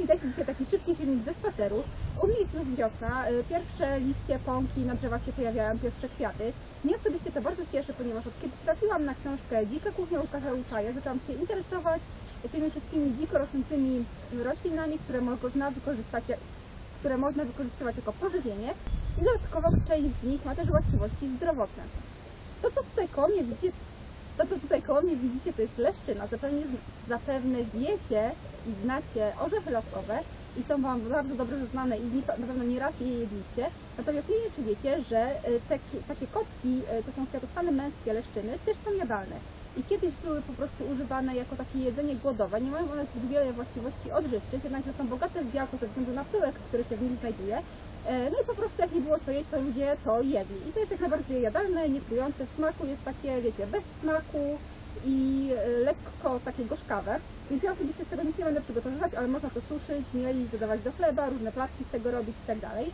Witajcie, dzisiaj taki szybki filmik ze spaceru. U mnie jest już wiosna, pierwsze liście, pąki na drzewach się pojawiają, pierwsze kwiaty. Mnie osobiście to bardzo cieszy, ponieważ od kiedy trafiłam na książkę Dzika kuchnia Łukasza Łuczaja, zaczęłam się interesować tymi wszystkimi dziko rosnącymi roślinami, które można wykorzystywać jako pożywienie i dodatkowo część z nich ma też właściwości zdrowotne. To, co tutaj koło mnie widzicie, to jest leszczyna. Zapewne wiecie i znacie orzechy laskowe i są Wam bardzo dobrze znane i na pewno nieraz je jedliście. Natomiast nie wiem, czy wiecie, że takie kotki, to są kwiatostany męskie leszczyny, też są jadalne. I kiedyś były po prostu używane jako takie jedzenie głodowe. Nie mają one zbyt wiele właściwości odżywczych, jednakże są bogate w białko ze względu na pyłek, który się w nich znajduje. No i po prostu jak nie było co jeść, to ludzie to jedli. I to jest jak najbardziej jadalne, nietrujące. W smaku jest takie, wiecie, bez smaku i lekko takie gorzkawe. Więc ja osobiście z tego nic nie będę przygotowywać, ale można to suszyć, mielić, dodawać do chleba, różne placki z tego robić i tak dalej.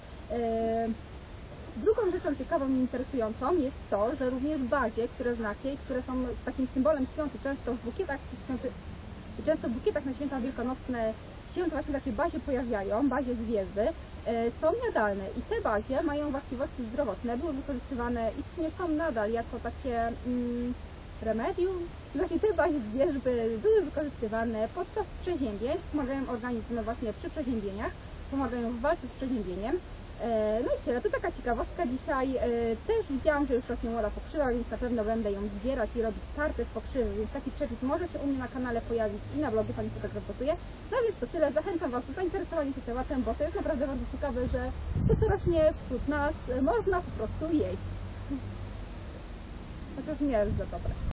Drugą rzeczą ciekawą i interesującą jest to, że również bazie, które znacie i które są takim symbolem świąt, często w bukietach na święta wielkanocne się właśnie takie bazie pojawiają, bazie zwierzy, są jadalne i te bazie mają właściwości zdrowotne, były wykorzystywane, istnieją są nadal jako takie remedium. I właśnie te bazie zwierzby były wykorzystywane podczas przeziębień, pomagają organizmom właśnie przy przeziębieniach, pomagają w walce z przeziębieniem. No i tyle, to taka ciekawostka dzisiaj. Też widziałam, że już rośnie młoda pokrzywa, więc na pewno będę ją zbierać i robić tarty z pokrzywy, więc taki przepis może się u mnie na kanale pojawić i na blogu Pani Fotograf gotuje. No więc to tyle, zachęcam Was do zainteresowania się tematem, bo to jest naprawdę bardzo ciekawe, że to, co rośnie wśród nas, można po prostu jeść. Chociaż nie jest za dobre.